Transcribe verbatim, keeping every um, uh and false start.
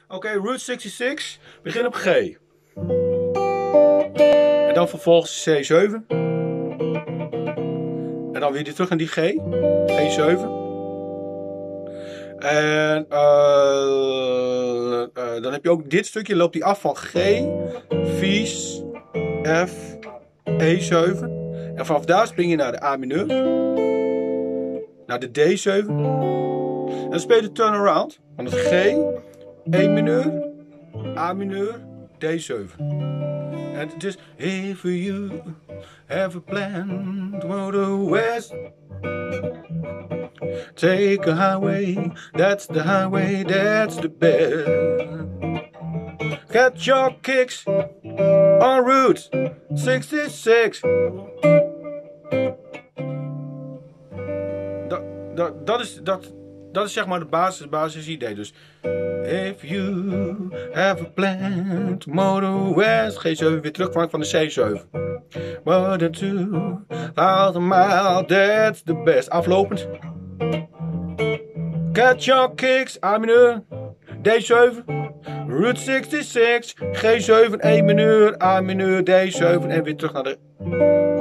Oké, okay, Route zesenzestig. Begin op G. En dan vervolgens C zeven. En dan weer terug naar die G. G zeven. En uh, uh, dan heb je ook dit stukje, loopt die af van G, Vies, F, E zeven. En vanaf daar spring je naar de A mineur. Naar de D zeven. En dan speel je de turnaround. Van het G, E mineur, A mineur, D zeven. En het is if you have a plan to go to west, take a highway, that's the highway, that's the best. Get your kicks on Route zesenzestig. Dat, dat, dat, is, dat, dat is zeg maar de basis, basisidee. Dus if you have a plan to motor west, G zeven weer terug van de C zeven. More than two thousand miles, that's the best. Aflopend. Get your kicks, A mineur, D zeven, Route zesenzestig, G zeven, E mineur, A mineur, D zeven en weer terug naar de